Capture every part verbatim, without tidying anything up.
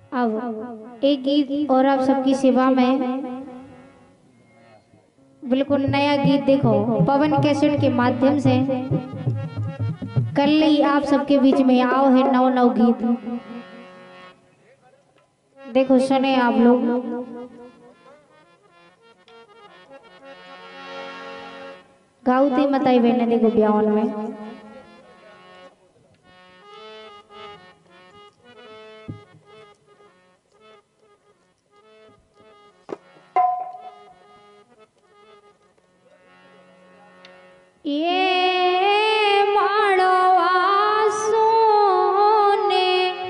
अब एक गीत और आप सबकी सेवा में, बिल्कुल नया गीत। देखो पवन कैसेट के माध्यम से कल ही आप सबके बीच में आओ है नौ नौ गीत। देखो सुने आप लोग। गाउते मताई बहने देखो ब्यावन में। ये माड़वा सोने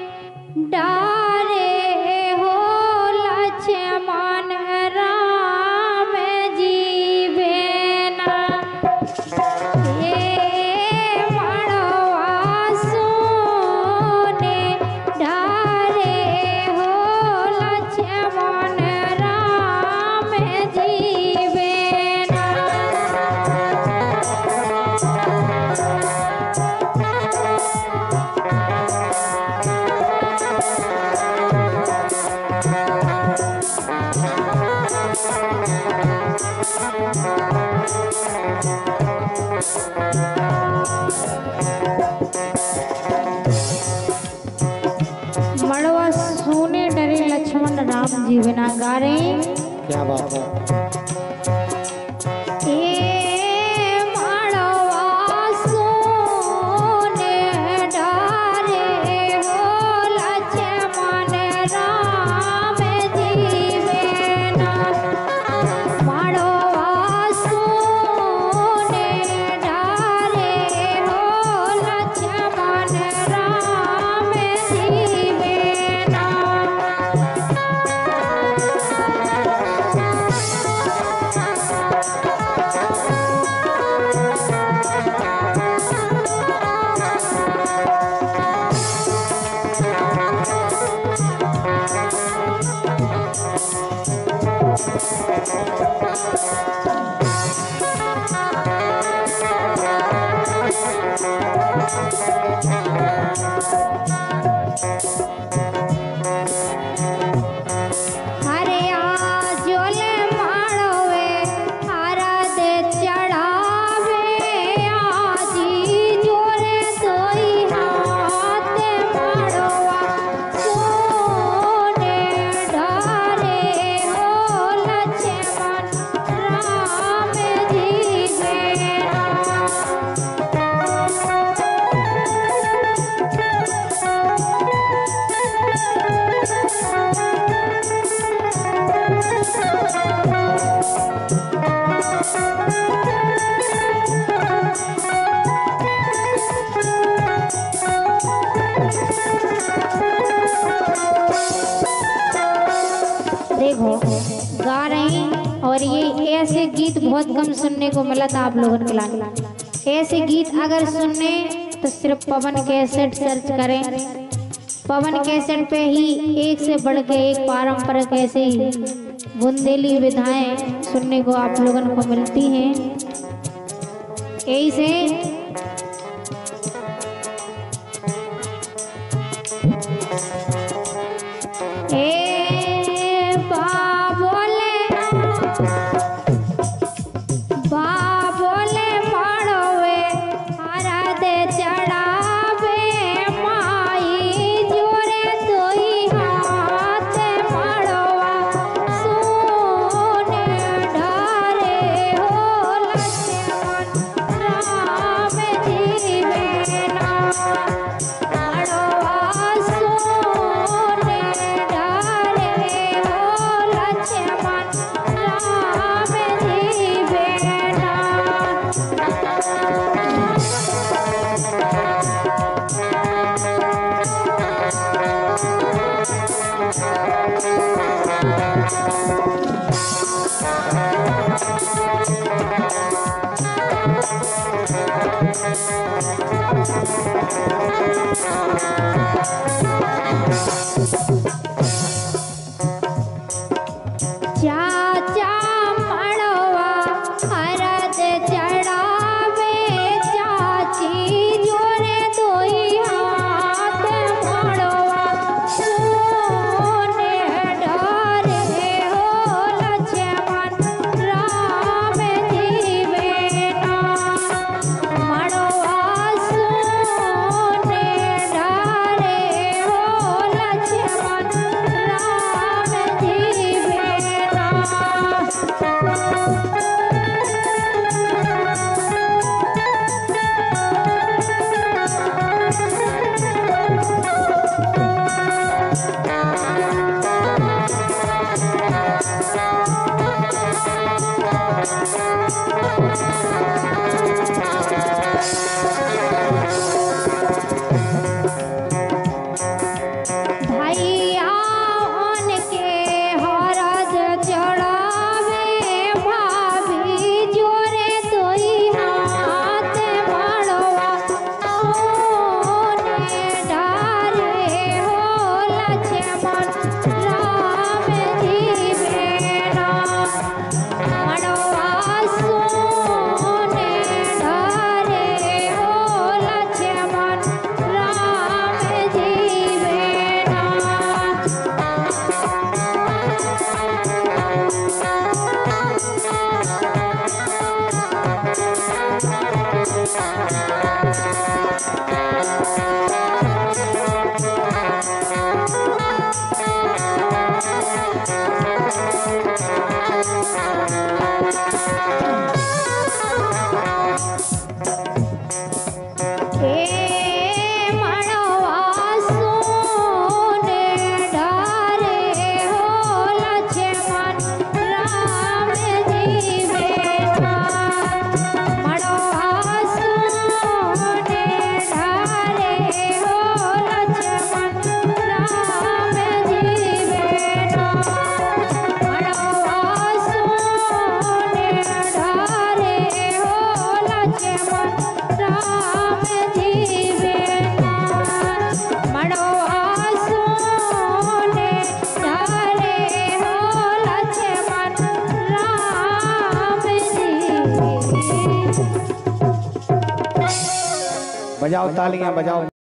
डारे हो लक्ष्मण राम जी बेना। ये माड़वा सोने डारे हो लक्ष्मण राम जी बेना। मड़वा सोने डरे लक्ष्मण राम जी बिना गा रहे हैं। क्या बात है। देखो गा रहे हैं। और ये ऐसे गीत बहुत कम सुनने को मिला था आप लोगों के लिए। ऐसे गीत अगर सुनने तो सिर्फ पवन कैसेट सर्च करें। पवन कैसेट पे ही एक से बढ़ के एक पारंपरिक ऐसे ही बुंदेली विधाएं सुनने को आप लोगों को मिलती हैं। यही से जोरे दो ही हाथ मड़वा बजाओ तालियां बजाओ।